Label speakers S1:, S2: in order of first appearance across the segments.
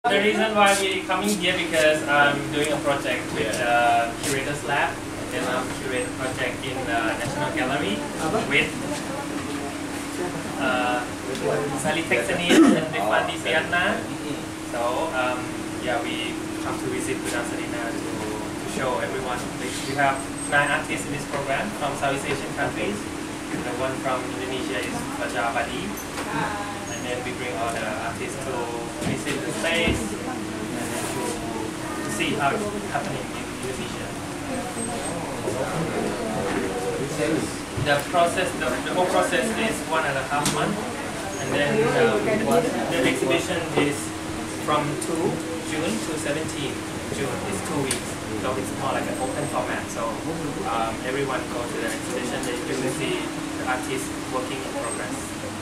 S1: The reason why we're coming here because I'm doing a project with Curators Lab, and I'm curating a project in the National Gallery with Sally Texanian and Rifandi Piatna. So yeah, we come to visit Gudang Sarina to show everyone. We have 9 artists in this program from Southeast Asian countries. The one from Indonesia is Fajar Abadi. And then we bring all the artists to visit the space and then to see how it's happening in Indonesia. The process, the whole process is 1.5 months, and then the exhibition is from 2 June to 17 June. It's 2 weeks, so it's more like an open format. So everyone go to the exhibition, they will see the artists working in progress.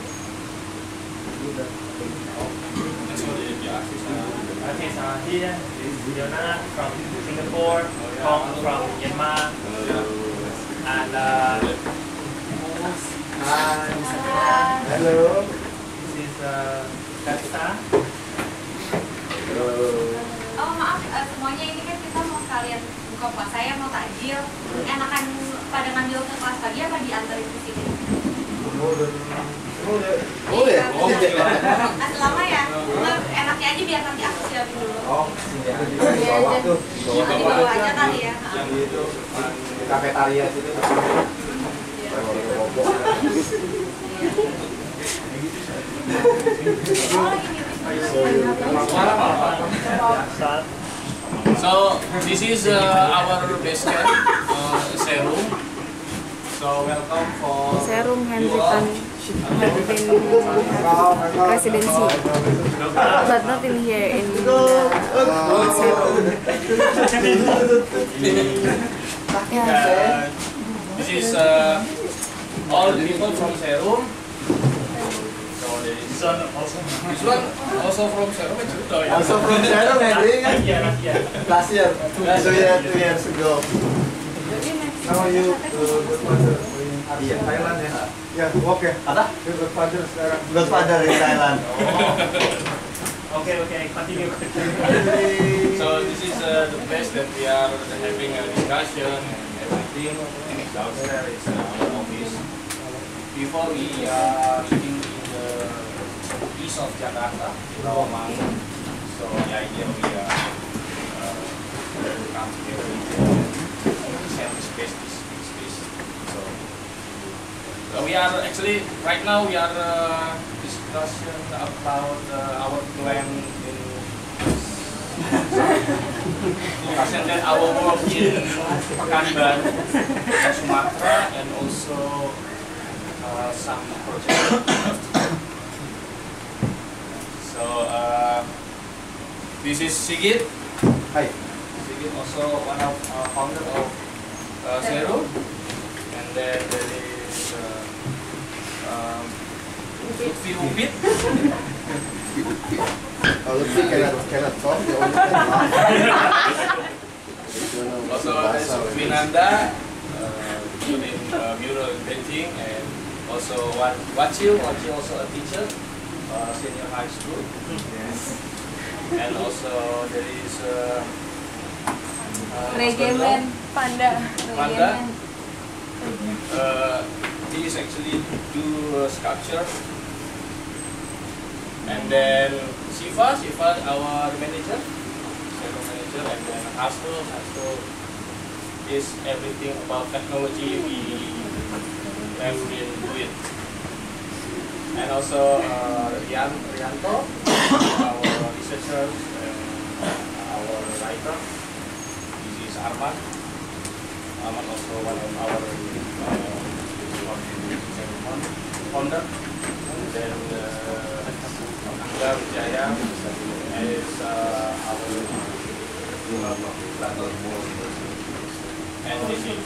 S1: Artists are here. This is Leonard from Singapore, Tom from Myanmar, and
S2: Hello.
S1: This is Kasta.
S3: Oh maaf, semuanya ini kan kita mau sekalian buka puasa ya, mau takjil. Enakan pada ngambil ke kelas pagi apa diantarin ke sini?
S2: Boleh.
S3: Masih lama ya? Enaknya aja biar nanti aku siapin dulu.
S2: Oh, di bawah tuh.
S3: Di bawah aja kali ya.
S2: Yang itu di kafetaria situ.
S4: So this is our base camp, Serum. So welcome for
S5: Serum Henrikan residency, but not in here in Serum.
S4: This is all people from Serum. So there is this one also from Serum.
S2: Also from Serum, Henry kan? Last year, 2 years ago. How are you? Iya, Thailand ya? Ya, oke. Apa? Godfather sekarang. Godfather in Thailand.
S1: Okay, continue.
S4: So this is the place that we are having a discussion and everything. Downstairs is our office. Before we are living in the east of Jakarta, Rawamangun. So the idea we are come together to share this space, this space. So we are actually right now we are discussion about our plan in discussion that our work in Pekanbaru, Sumatera, and also some projects. So this is Sigit.
S2: Hi.
S4: Sigit also one of founder of Serum, and then there is Lutfi Upit.
S2: Lutfi cannot talk, they only can laugh.
S4: Also there's Vinanda, in mural painting, and also Wachil also a teacher, senior high school. Yes. And also there is
S5: Regemen Panda.
S4: He is actually do sculpture. And then Siva our manager, and then Hasto is everything about technology we have been doing. And also Rianto, our researcher and our writer. This is Arman also one of our founder. And then Angga Wijaya is our and this is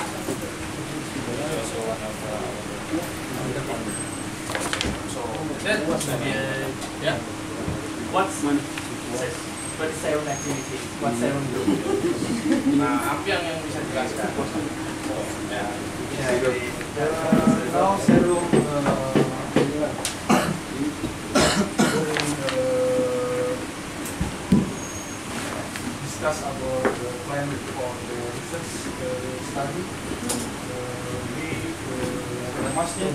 S4: also one of our founders. So that was yeah.
S1: What's Serum activity? What Serum do?
S4: Nah, apa yang bisa dijelaskan? Ya.
S2: Now Serum discuss about the plan for the research study. We must be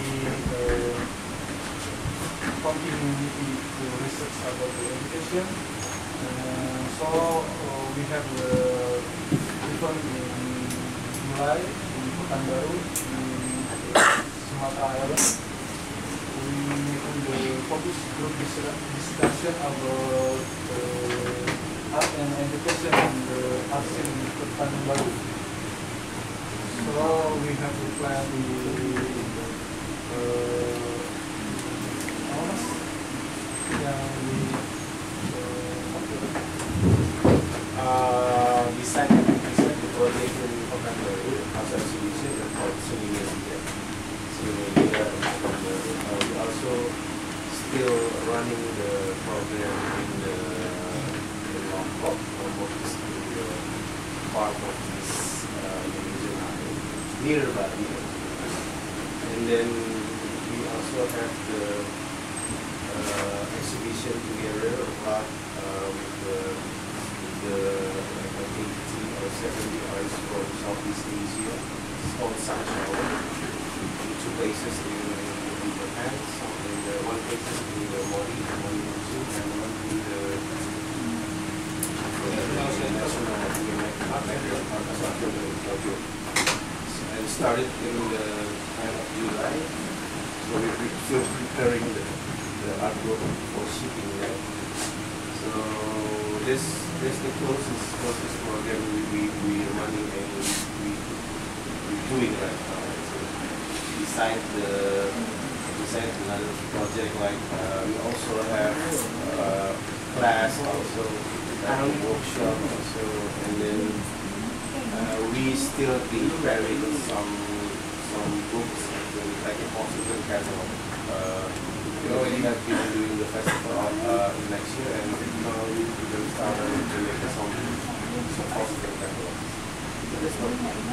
S2: continuity to research about the education. So we have the event in July in Pekanbaru, in Sumatera Island. We do the focus group discussion about art and education in the art scene in Pekanbaru. So we have to plan
S6: Beside the project in Pekanbaru, as exhibition and also media. We also still running the program in the Lombok, is the part of this Indonesian area, near Bali. And then we also have the exhibition together with the 80 or 70 artists from Southeast Asia. It's called Sunshine. In two places in Japan, one place in the Mori Museum, and one in the National Art in Tokyo. And started in the end of July, so we're still preparing the artwork for shipping there. So this the closest program we are running and we're doing right now. Besides another project, like we also have class, also workshop, also, and then we still preparing some books like a possible catalog. We already have been doing the festival next year, and now we will start to make some possible catalogs. So that's what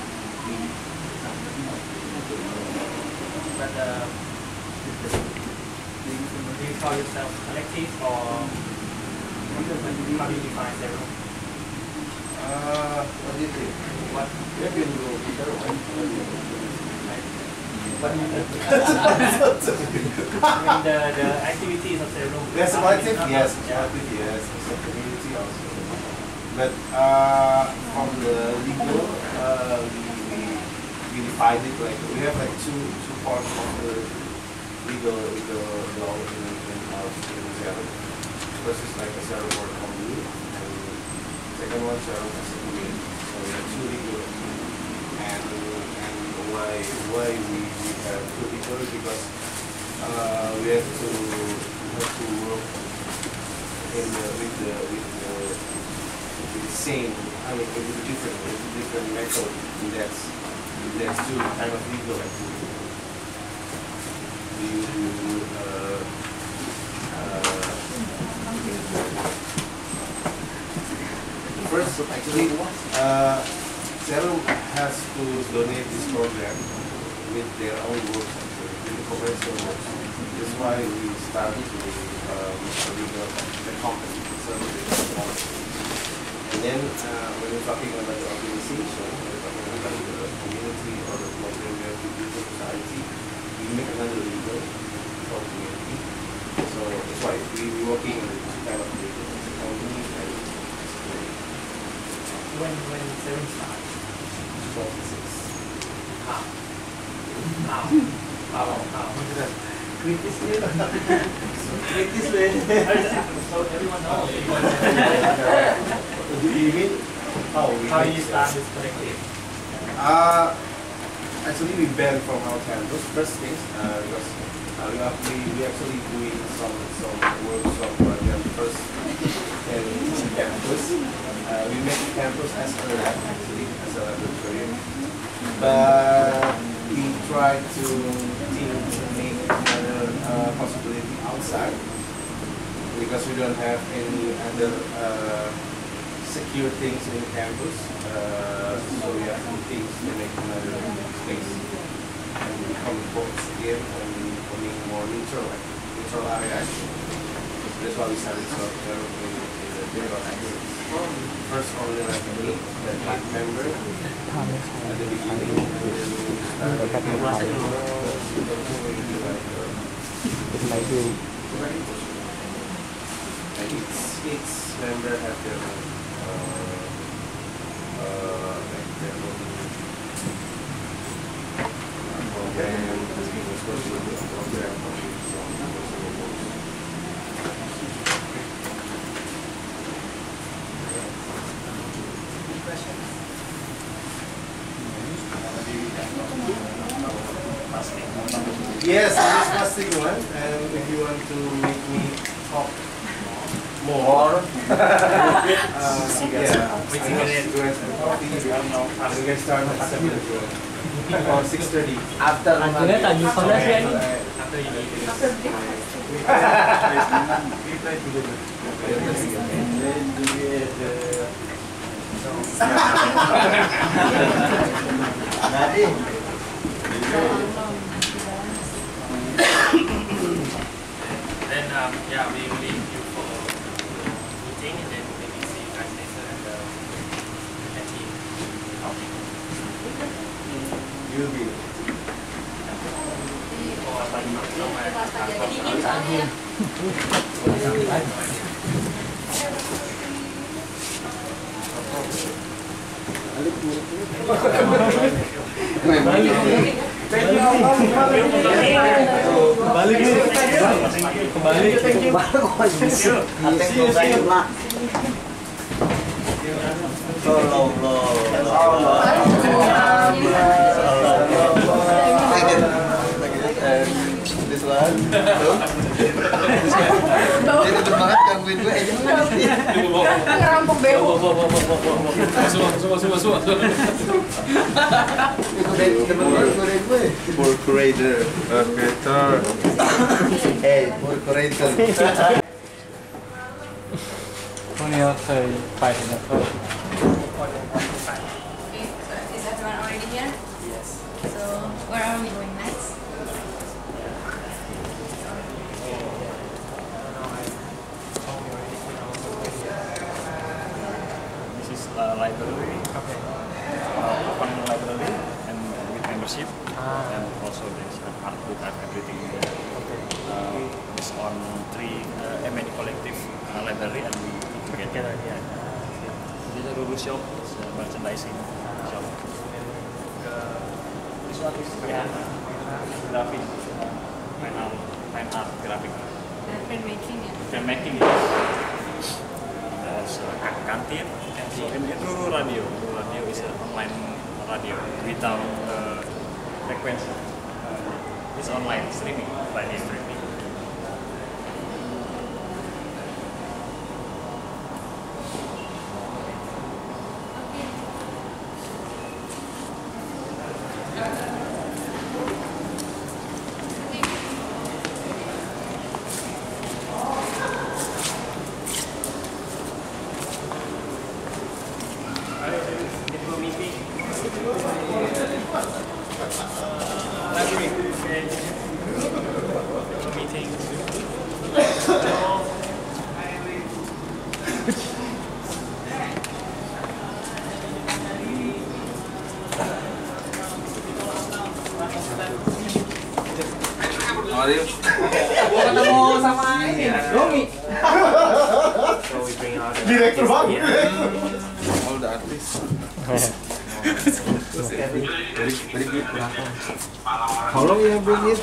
S1: But do you call yourself collective, or how do you define Serum?
S6: what do you think?
S1: What?
S6: We have been
S1: I mean the activities of Serum.
S6: Yes, collective, yes, collective, yes. It's a community also. But from the legal, we divide it like we have like two parts of the legal law in our Serum. First is like a Serum board company, and second one Serum as a community. So we have two legal, and why we have two legal, because we have to work with the same, with different method. That's two kind of legal activity. First, actually, Serum has to donate this program with their own works, with the commercial works. That's why we started with the company, and then when we're talking about the organization, we're talking about the community or the program we have to do for society, we make another legal for community. So that's why we're working on the two kind of legal, the company and
S1: When Serum started?
S6: 2006.
S1: How?
S2: kritis nih. Kritis
S1: So everyone knows.
S6: Do you mean how
S1: You start this collective?
S6: Actually, we banned from our campus first things because we actually doing some workshop program first in campus. We make campus as a lab, actually, as a laboratory, but we try to make another possibility outside because we don't have any other secure things in campus, so we have to think to make another space and become both again and becoming more neutral area. That's why we started in the general activities. first only like me, that like member at the beginning, and then each member have their own like their own program, yes, this is fasting one, and if you want to make me talk more, we can start at 7 or 6:30. After
S1: Then yeah, we will leave you for meeting, and then maybe see you guys later at the team.
S6: you'll be. This one, jadi banget gangguin gue aja.
S5: Ngerampok beo.
S6: For creator, creator. Hey, for creator.
S3: Okay, so is everyone already here?
S1: Yes.
S3: So where are we going next?
S4: This is library. Okay. Open library and with membership. And also there's an art book and everything in there. It's on many collective library, and we put together. This is a Ruru shop. It's a merchandising shop. This one is graphic, fine art, graphic.
S3: Printmaking, yeah.
S4: Filmmaking, yes. There's Kantin. So in Ruru Radio. Ruru Radio is an online radio without frequency. It's online streaming, by streaming.
S1: So we bring out
S2: Director banget.
S6: All the artists. Very good. How long you have been here?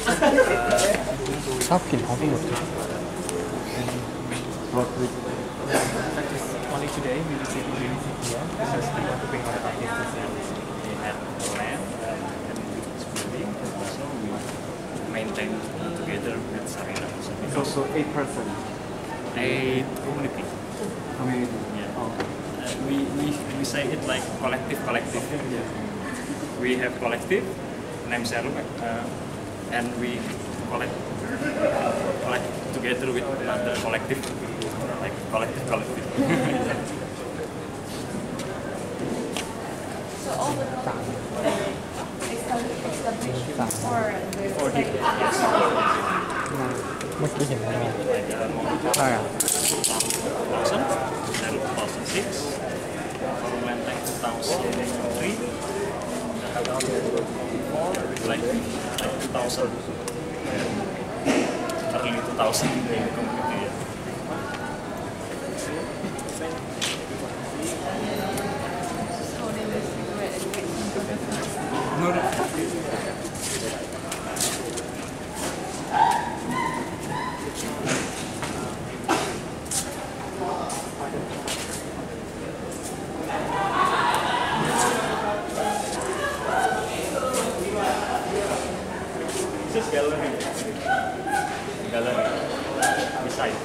S1: only today we received here because we want to bring out artists and we have land and it's building, and also we maintain together with Sarina.
S2: It's also 8 person.
S1: A community. Yeah. We say it like collective. We have collective, name Serum, and we collect together with another collective, like collective.
S3: So all the established or the
S1: Like 2000, then 2006,
S7: like 2000, early 2000 community. Yeah. This is gallery. Gallery. Beside.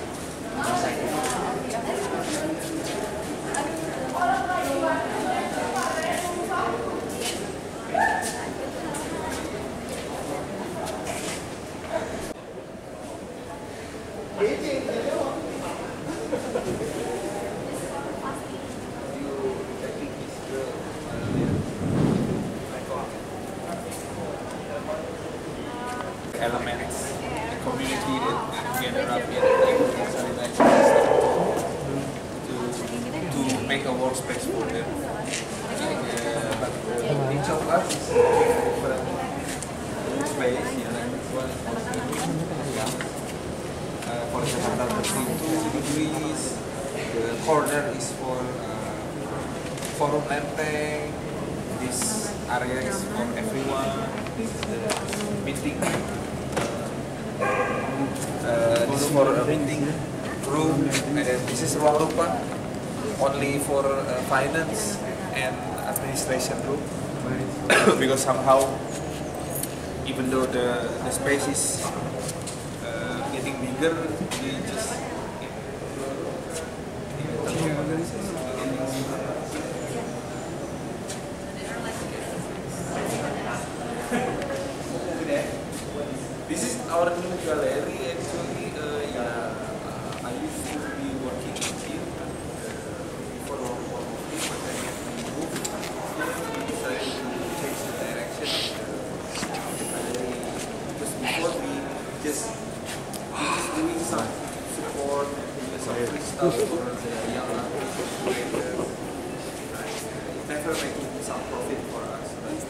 S6: Elements, the community that gather up in Sarina to make a workspace for them. But each of us is different space. For example, the 2 degrees, the corner is for forum lenteng. This area is for everyone. This is the meeting. This is for a meeting room, and this is ruang rupa only for finance and administration room. Because somehow, even though the space is getting bigger, we just this is our new gallery. Actually, I used to be working here for one month, but then we decided to change the direction of the gallery. Because before we just doing some support, some free stuff for the young artists, creators. Never making some profit for us.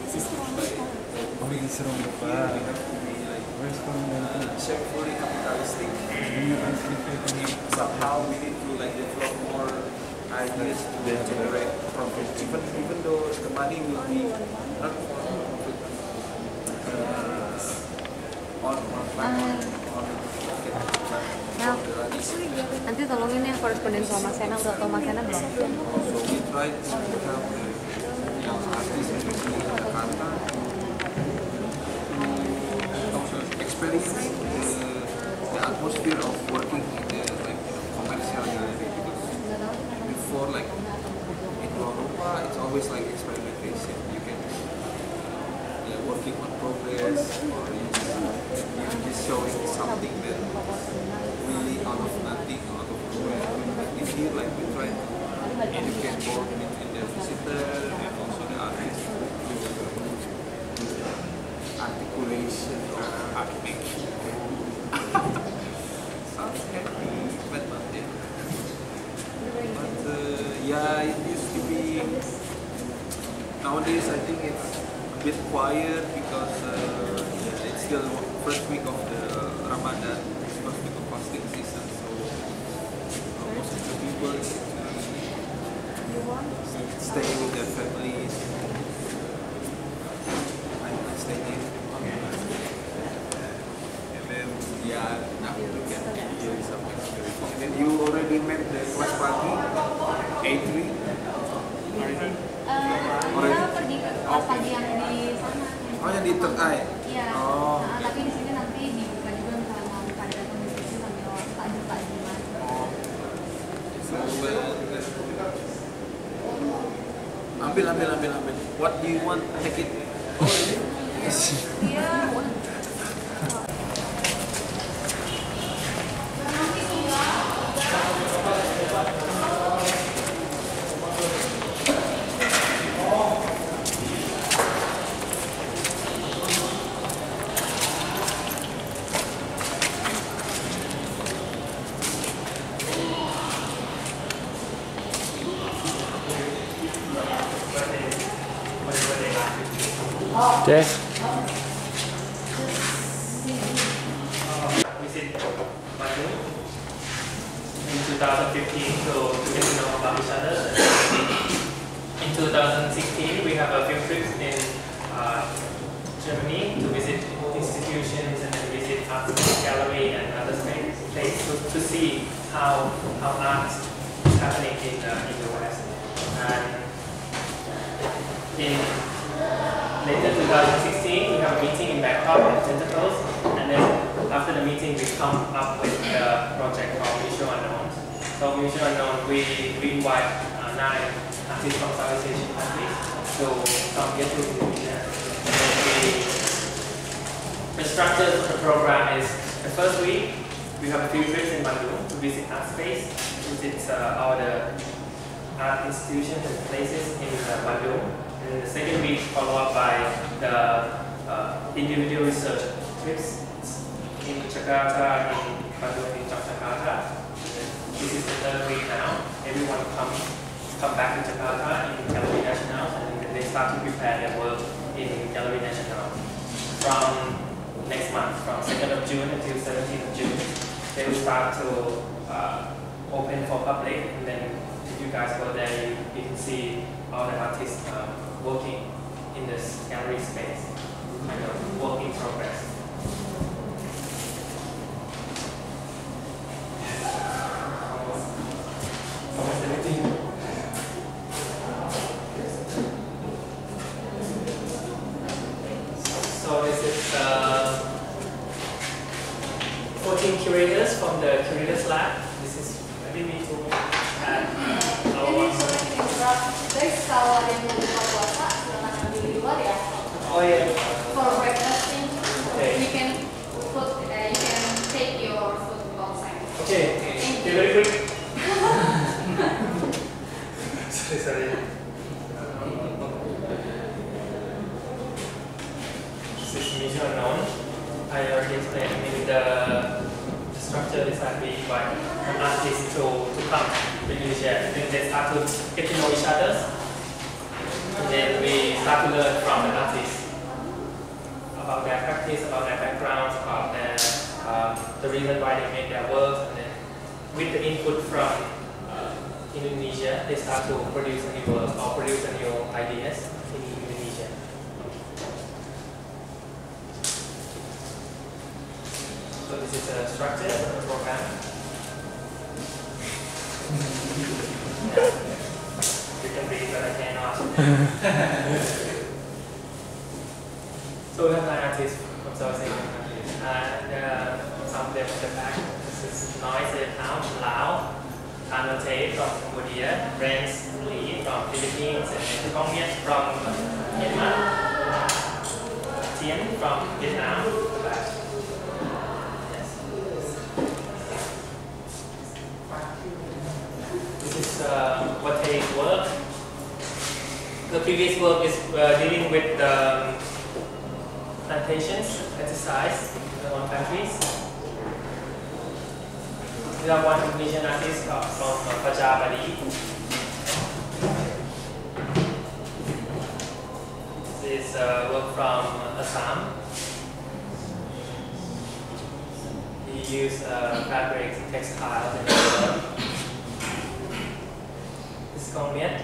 S6: We have to be like shamefully capitalistic. Somehow we need to like develop more ideas to generate profit. Even though the money will be not
S5: Nanti tolongin ya koresponden sama Mas Sena, udah tau Mas Sena belum?
S6: So we try to become young artists in Jakarta. Experience the atmosphere of working in the commercial gallery, because before, like in Europa, it's always like experimentation. You can working on progress, or you're just showing something that really out of nothing, out of nowhere. In here, like we try to educate both between the visitor and also the artist. Articulation or acting. Sounds happy, but not yet. But yeah, it used to be. Nowadays, I think it's a bit quiet because it's still first week of the Ramadan, first week of fasting season. So most of the people stay with their families. Stay here. And then, yeah, now we can hear something. And then you already met the class party, A3?
S3: Kita pergi ke kelas pagi yang di sana.
S6: Oh, yang di Third Eye?
S3: Iya.
S6: Oh.
S3: Tapi di sini nanti dibuka juga misalnya mau pada datang di sini sambil takjil-takjilan.
S6: Oh. Ambil. What do you want? Take it.
S3: Iya.
S1: Yes. to see how art is happening in the West. And in later 2016, we have a meeting in Bangkok at Tentacles, and then after the meeting, we come up with the project called Mutual Unknown. So Mutual Unknown, we invite 9 artists from Southeast Asian countries to come here to Indonesia. The structure of the program is the first week we have a few trips in Bandung to visit art space, visit all the art institutions and places in Bandung. And the second week followed up by the individual research trips in Jakarta, in Bandung, in Jakarta. This is the third week now. Everyone come back to Jakarta in Gallery Nasional, and then they start to prepare their work in Gallery Nasional. From next month, from 2nd of June until 17th of June, they will start to open for public, and then if you guys go there, you can see all the artists working in this gallery space, kind of work in progress. Almost everything. So this is 14 curators from the Curators Lab. This is maybe me to add our one.
S3: Guys, kalau ada yang mau buka puasa, silakan ambil di luar ya.
S1: Oh yeah.
S3: For breakfasting,
S1: Okay.
S3: you can take your food outside.
S1: Okay. Okay, very quick. Sorry. This is Mutual Unknown. I already explained. Maybe the structure is that we invite an artist to come to Indonesia. Then they start to get to know each other. And then we start to learn from the artists about their practice, about their backgrounds, about the reason why they make their work. And then with the input from Indonesia, they start to produce a new work or produce a new ideas in Indonesia. So this is the structure of the program. Yeah. You can read, but I cannot. So we have 9 artists from South Asian countries. Some of them in the back. This is Noise Vietnam, Laos, Anote from Cambodia, Renz Lee from Philippines, and Kong Miet from Myanmar, Tien from Vietnam. This is what they work. The previous work is dealing with plantations, exercise in their own countries. We have one Indonesian artist from Fajar, Bali. This is work from Assam. He used fabrics, textiles, and leather. This is Kong Miet.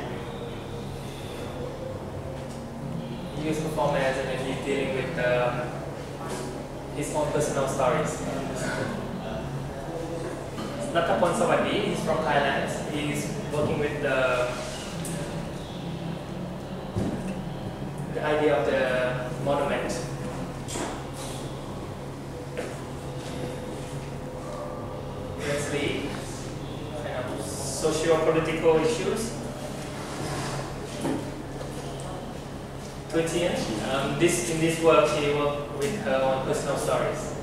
S1: He used performance, and then he's dealing with his own personal stories. Natapon Sawadi, he's from Thailand. He's working with the idea of the monument. Lastly, kind of socio-political issues. Tuitian, in this work, he worked with her own personal stories.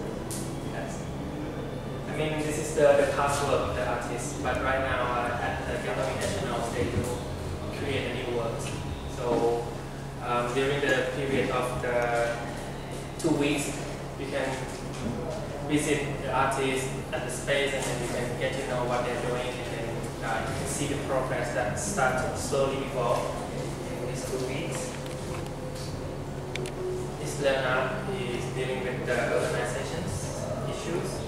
S1: I mean, this is the past work of the artist, but right now at the Gallery Nasional, they do create a new work. So during the period of the 2 weeks, you can visit the artist at the space, and then you can get to know what they're doing, and then you can see the progress that starts to slowly evolve in these 2 weeks. This Leonard is dealing with the urbanization issues.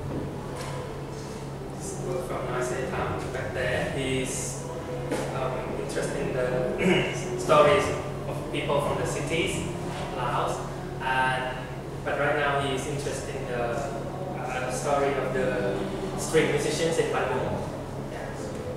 S1: From Vietnam back there, he's interested in the stories of people from the cities, Laos, but right now he's interested in the story of the string musicians in Bandung. Yeah.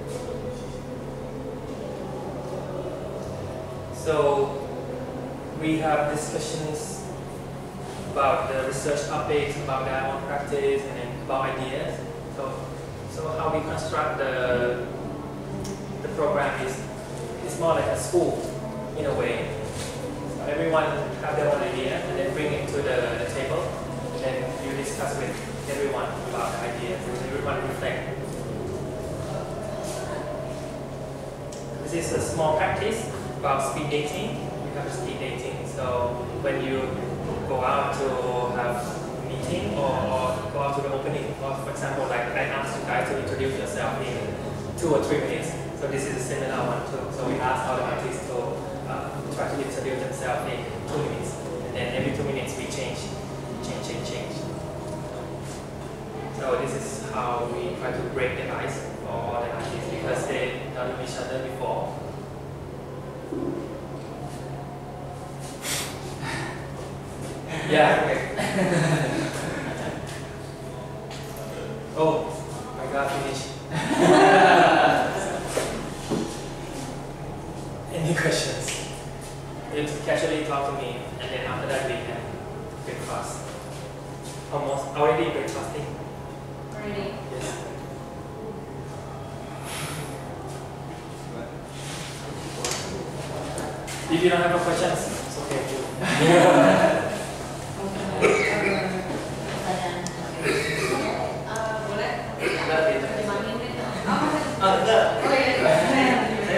S1: So we have discussions about the research topics, about their own practice, and then about ideas. So how we construct the program is more like a school in a way. So everyone have their own idea and then bring it to the table, and then you discuss with everyone about the ideas, and everyone reflect. This is a small practice about speed dating. We have speed dating. So when you go out to have a meeting or go out to the opening, or for example, like I asked you guys to introduce yourself in 2 or 3 minutes. So this is a similar one too. So we ask all the artists to try to introduce themselves in 2 minutes, and then every 2 minutes we change. So this is how we try to break the ice for all the artists because they don't know each other before. Yeah. Okay. Oh, I got finished. Any questions? You casually talk to me, and then after that we can breakfast. Almost already breakfasting.
S3: Already.
S1: Yes. If you don't have a questions, it's okay too.
S3: Boleh?
S1: Enggak,
S3: 5 menit.
S1: Oh, enggak.
S3: Oh iya.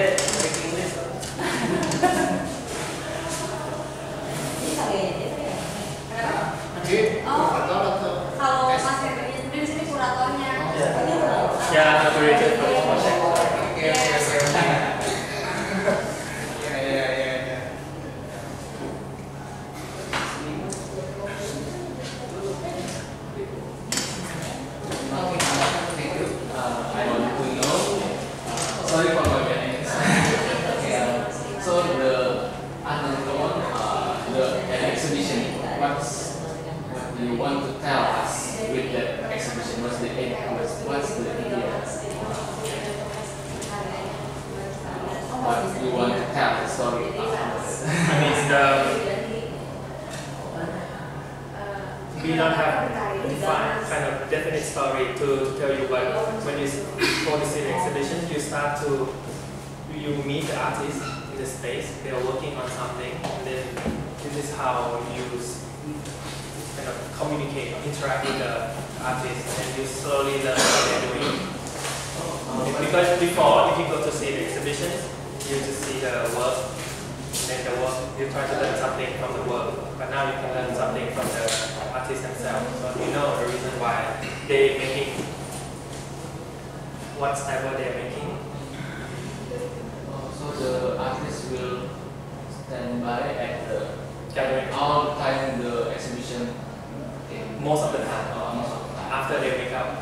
S3: Oh, kalau Mas Henry sendiri di sini kuratornya.
S1: Ya, collaborated for this project.
S4: I want to know. Sorry for my Chinese. So the exhibition. What do you want to tell us with that exhibition? What's the aim? What's the idea? What do you want to tell the story about us?
S1: I mean, we don't have a defined kind of definite story to tell you, but when you go to see the exhibition, you meet the artists in the space. They are working on something, and then this is how you kind of communicate, interact with the artists, and you slowly learn what they're doing. Because before, if you go to see the exhibitions, you just see the work, and then the work, you try to learn something from the work, but now you can learn something from the artists themselves. So you know the reason why they're making whatever they're making.
S4: So the artist will stand by at the
S1: Gathering
S4: all time the exhibition.
S1: most of the time
S4: Most of the time.
S1: after they wake up.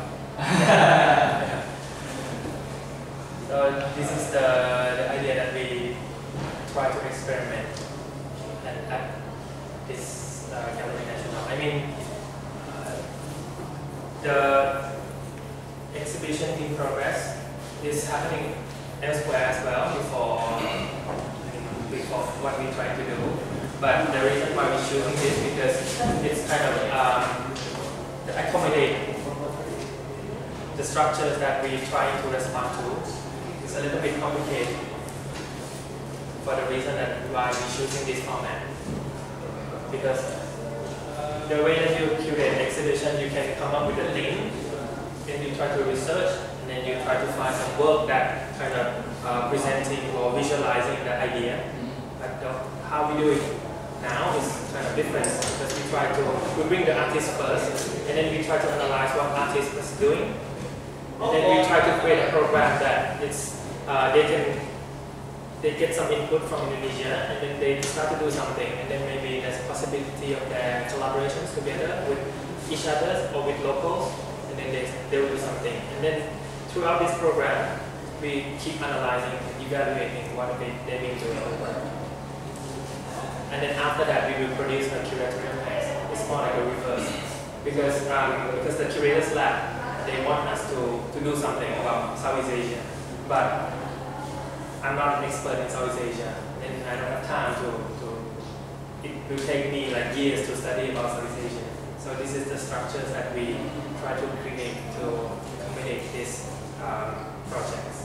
S1: So this is the idea that we try to experiment at this Gallery National. I mean, the exhibition in progress is happening elsewhere as well before what we try to do. But the reason why we're choosing this because it's kind of to accommodate the structures that we try to respond to. It's a little bit complicated for the reason that why we're choosing this format. Because the way that you curate the exhibition, you can come up with a theme, then you try to research, and then you try to find some work that kind of presenting or visualizing the idea. But how we do it now is kind of different because we bring the artist first, and then we try to analyze what artist was doing, and then we try to create a program that it's they get some input from Indonesia, and then they start to do something, and then maybe there's a possibility of their collaborations together with each other or with locals, and then they will do something. And then throughout this program, we keep analyzing, evaluating what they've been doing. And then after that, we will produce a curatorial text. It's more like a reverse. Because the curators lab they want us to do something about Southeast Asia, but I'm not an expert in Southeast Asia, and I don't have time it will take me like years to study about Southeast Asia. So this is the structures that we try to create to accommodate these projects.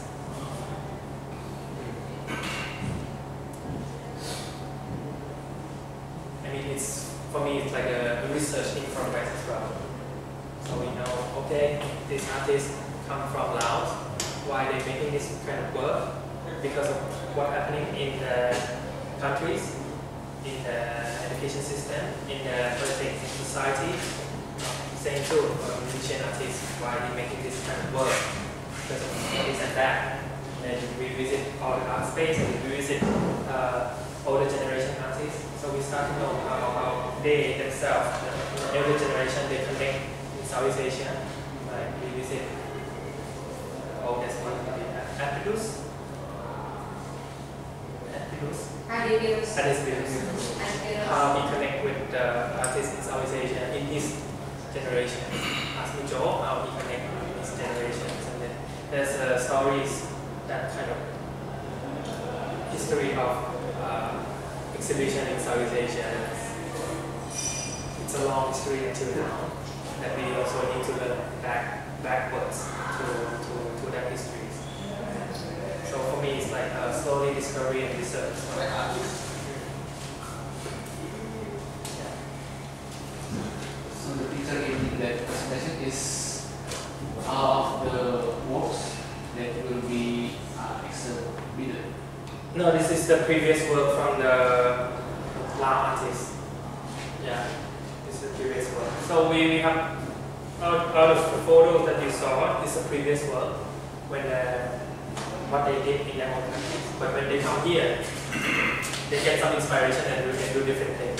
S1: I mean, for me, it's like a research in progress as well. So we know, okay, these artists come from Laos, why they're making this kind of work, because of what's happening in the countries, in the education system, in the politics, in society. Same too for musician artists, why they're making this kind of work, because of this and that. And we visit all the art space, and we visit older generation artists, so we start to know how they themselves, the elder generation, they connect in Southeast Asia. Like we visit the oldest one, Apidus. How he connect with the artists in Southeast Asia in his generation. Ask Mujo how he connect with his generations, and then there's stories that kind of history of exhibition in Southeast Asia. It's a long history until now that we also need to learn backwards to that history. So for me, it's like slowly discovery and research.
S4: So the picture in that presentation is all of the works that will be exhibited.
S1: No, this is the previous work from the Lao artist. Yeah, this is the previous work. So we have out of the photos that you saw, this is the previous work when what they did in their own countries. But when they come here, they get some inspiration and we can do different things.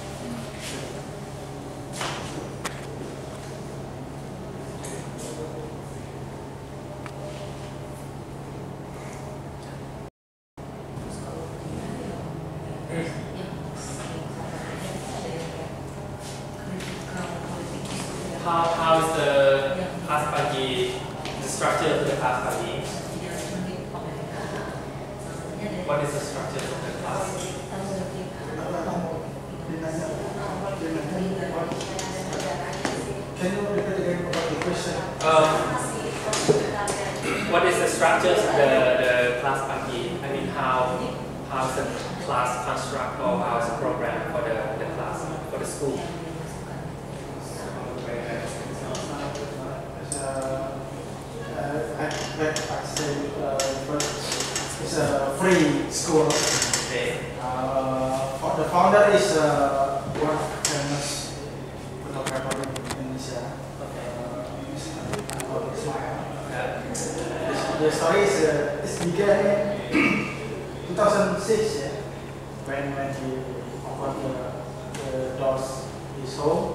S1: How is the class pagi, the structure of the class pagi? What is the structure of the class?
S2: Can you repeat again about the question?
S1: What is the structure of the class pagi? I mean, how's the class construct or how's the program for the class, for the school?
S2: I say first, it's a free school.
S1: Okay.
S2: The founder is one famous photographer in Indonesia. The story is this began in 2006, yeah, when he opened the doors his home.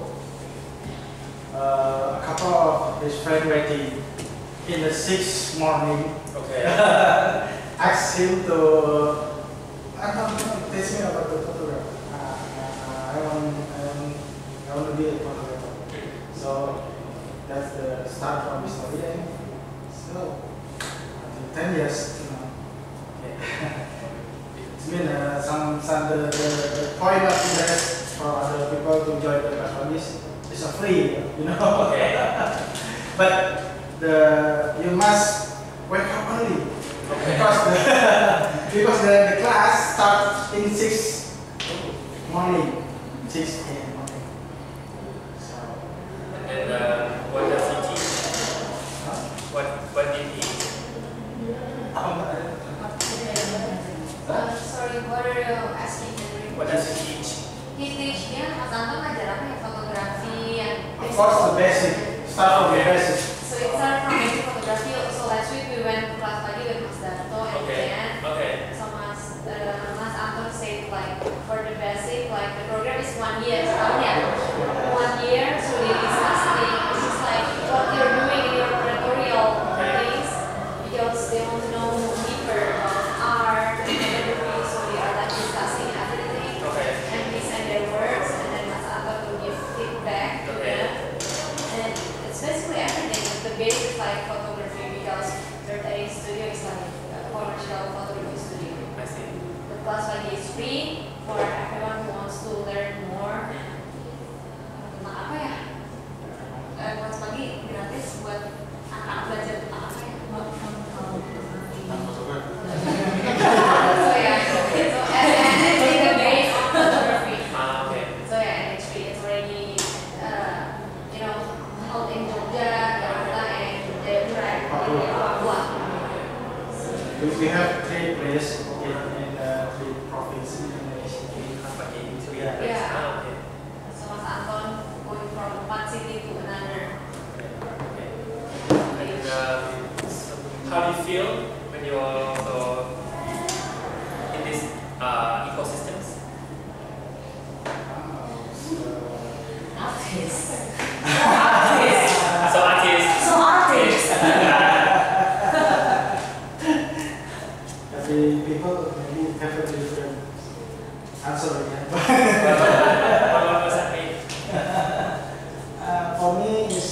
S2: A couple of his friends waiting in the 6th morning.
S1: Okay.
S2: Asked him to teach me about the photography. I want to be a photographer. So that's the start of the story. So until 10 years, you know. It's been the point of interest for other people to join the class. It's a free, you know.
S1: Okay.
S2: But you must wake up early.
S1: Okay.
S2: Because the class starts in 6 morning, 6 a.m. morning. So,
S1: And what does he teach? What did he?
S3: Sorry, what are you asking?
S1: What does he teach?
S3: He teachnya Mas Anton ngajar apa ya? Fotografi yang
S2: of course, the basic, start from the basic.
S3: So it started from basic photography. So last week we went to class pagi with Mas Darto and
S1: Okay.
S3: Jan.
S1: Okay.
S3: So Mas Anton said like for the basic, like the program is 1 year. Setahun ya? 1 year. So they discuss things. This is like what you're doing in your tutorial things because they want to know deeper about art and photography. So they are like discussing everything.
S1: Okay.
S3: And we send their words, and then Mas Anton will give feedback to
S1: Okay.
S3: them. And it's basically everything. free for everyone who wants to learn more. Tentang apa ya? Kelas pagi gratis buat anak-anak belajar tentang apa ya? So yeah, so and it's the base of photography.
S1: Okay.
S3: So yeah, NHP is already, you know, held in Jogja, Jakarta, and Jayapura, and Papua.
S2: We have 3 places in 3 provinces in Indonesia.
S3: Yeah.
S1: Ah, okay.
S3: So Mas Anton going from one city to another.
S1: And how do you feel when you're also in these ecosystems?
S3: Artist.
S1: So artists.
S2: Every people maybe have a different answer again.
S1: What does that mean?
S2: For me, it's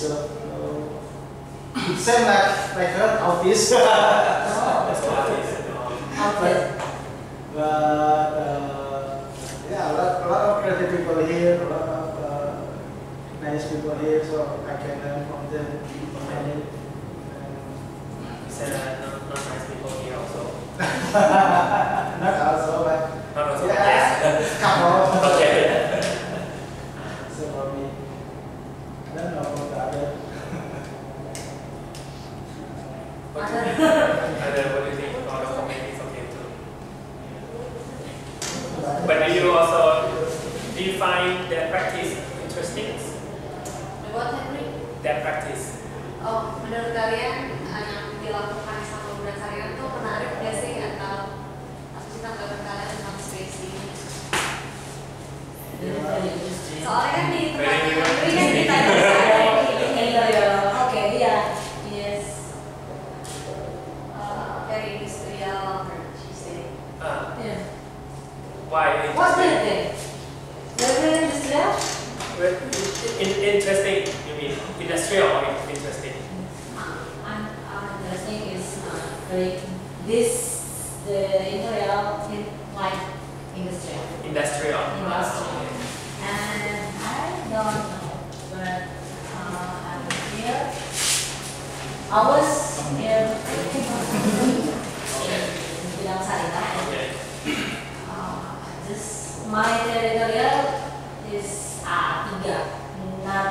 S2: same like her office.
S1: That's what artists.
S2: But yeah, a lot of creative people here, a lot of nice people here, so I can learn from them.
S1: You said not nice people here also.
S2: Not also, but
S1: Not also.
S2: yeah, couple.
S1: Okay.
S2: So for me, I don't know about the other.
S1: What do you think? All the comments okay too. But do you find that practice interesting?
S3: What Henry?
S1: That practice.
S3: Oh, menurut kalian yang dilakukan sama bulan harian tuh menarik gak sih atau apa sih tanggapan kalian tentang space ini? Soalnya kan di tempat Henry kan kita
S8: Oke, iya.
S3: Yes. Very industrial, she said.
S8: Yeah.
S1: Why?
S8: What do you think? Very industrial?
S1: Interesting. You mean industrial or interesting?
S8: Interesting is very the interior in like industrial.
S1: Industrial.
S8: Industrial. And I don't know, but I'm here. I was here in Bidang Sarita.
S1: Okay.
S8: This my territorial is A3. Not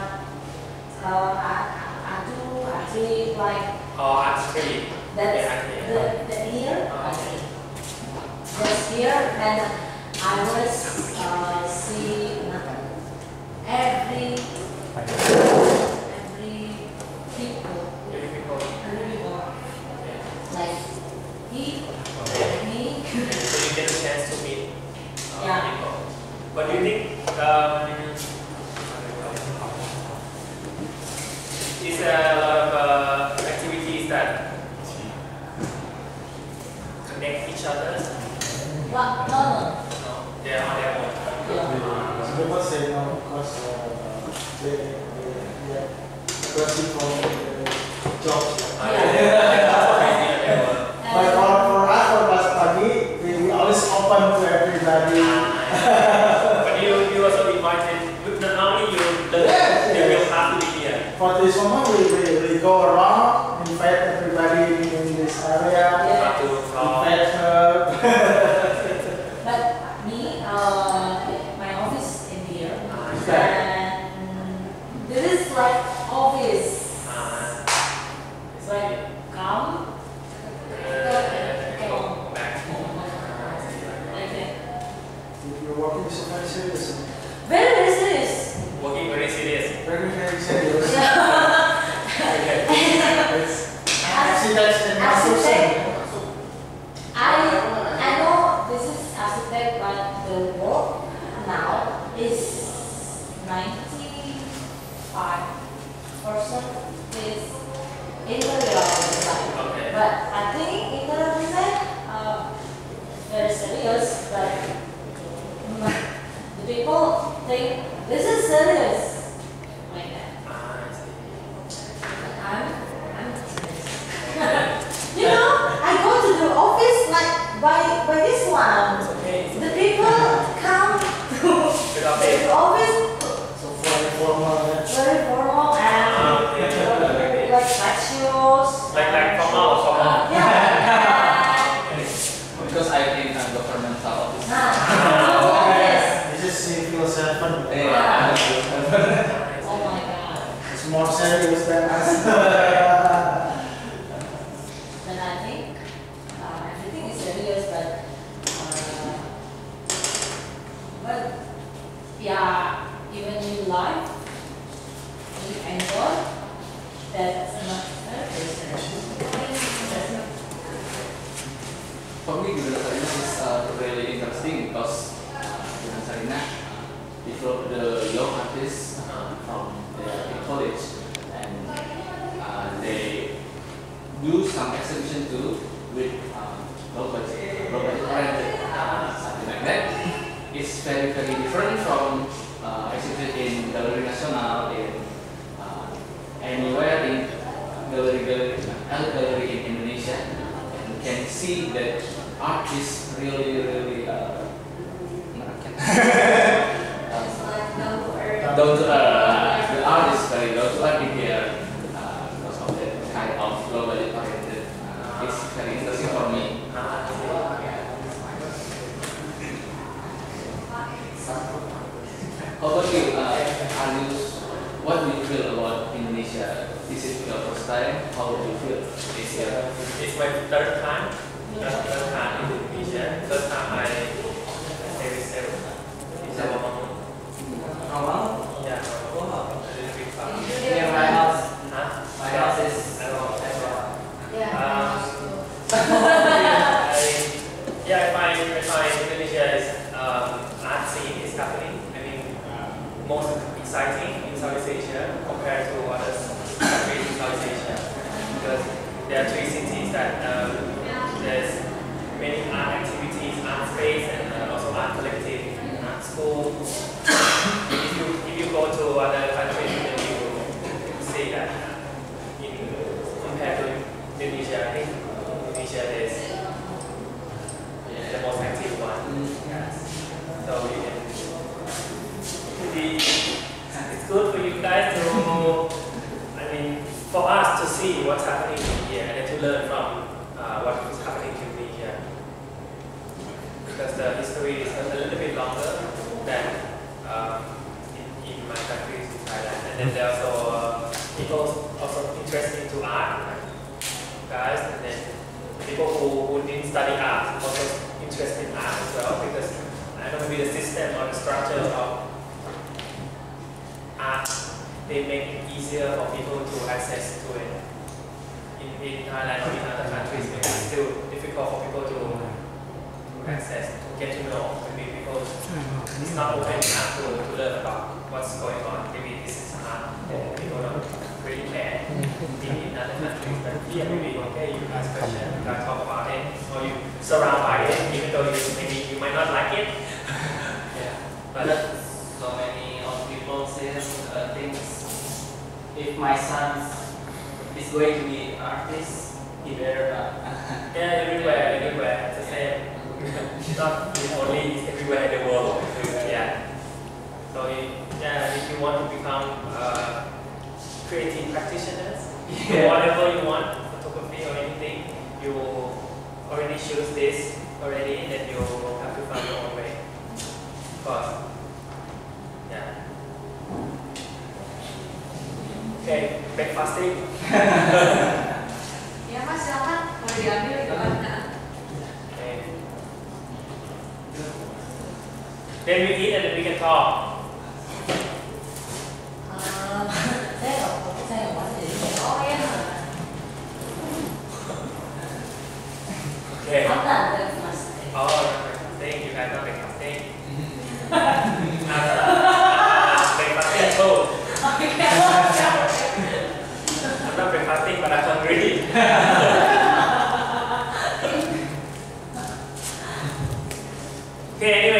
S8: A2, A3 like
S1: Oh, artistry.
S8: that's
S1: Yeah,
S8: the here.
S1: Okay.
S8: Just here, and I was see every people,
S1: Very people.
S8: like he, me.
S1: So you get a chance to meet
S8: Yeah.
S1: people. What do you think? Is a lot of activities that connect each other?
S8: What? No.
S1: No, they are on their own.
S2: Some people say no because they are searching for jobs. But for us, for Bas Pagi, we always open to everybody.
S1: But you also invited, not only you, they will have to be here.
S2: For this moment, we go around, invite everybody in this area,
S8: Yeah.
S2: invite her.
S8: But me, my office in here,
S2: Okay.
S8: and this is like office. It's like come.
S1: Go back home.
S8: Okay.
S2: You're working so very serious.
S8: Very serious.
S1: Working very serious.
S2: Very serious.
S1: Okay.
S8: Architect. I know this is architect, but the work now is 95% is interior design.
S1: Okay.
S8: But I think interior design very serious, but the people think this is serious. Like that.
S1: I see.
S8: I'm you know, I go to the office like by this one.
S1: Okay.
S8: The people
S4: For me, Gudang Sarina is really interesting because Gudang Sarina developed the young artists from the college, and they do some exhibition too with low budget oriented, something like that. It's very different from exhibition in Galeri Nasional, in anywhere in gallery in Indonesia. And you can see that art is really down to earth. The art is very down to earth in here because of that kind of globally oriented. It's very interesting for me. How about you, Arius? What do you feel about Indonesia? Is it your first time? How do you feel this year?
S1: It's my third time in Indonesia. First time I stay with Seoul. It's a long.
S4: How long?
S1: Yeah, a little bit far.
S4: Near my house.
S1: Huh?
S4: My house is.
S1: I don't know.
S3: Yeah.
S1: Yeah, I find Indonesia is art scene is happening. I mean, most exciting in Southeast Asia compared to other countries in Southeast Asia, because there are three cities that there's many art activities, art space, and also art collective, art school. If you go to other countries, then you see that compared to Indonesia, I think Indonesia is the most active one. Yes. So you can it's good for you guys to, I mean, for us to see what's happening in here and then to learn from what is happening in Indonesia. Because the history is a little bit longer than in my country, in Thailand. And then there are also people also interested into art, guys, and then people who didn't study art also interested in art as well, because I don't know, maybe the system or the structure of art, they make it easier for people to access to it. In Thailand or in other countries, maybe it's still difficult for people to access, to get to know. Maybe because it's not open enough to learn about what's going on. Maybe this is art that people don't really care in other countries. But here, maybe okay, you ask questions, you can talk about it, or you surround by it, even though maybe you might not like it. Yeah, but
S4: So many of people say things. If my son is going to be an artist, he better not.
S1: yeah, everywhere, it's the same. Not only, it's everywhere in the world. Yeah. So if you want to become creative practitioners, whatever you want, photography or anything, you already choose this already, then you have to find your own way. Of course. Yeah. Okay, breakfasting.
S3: Ya Mas, silakan mau diambil juga kan?
S1: Okay. Then we eat and then we can talk.
S8: Saya nggak pasti.
S3: Oh ya.
S1: Okay.
S8: I'm not breakfast.
S1: Oh, breakfasting. You guys are breakfasting. Breakfasting at home. I'm not breakfasting, but I'm hungry. Okay,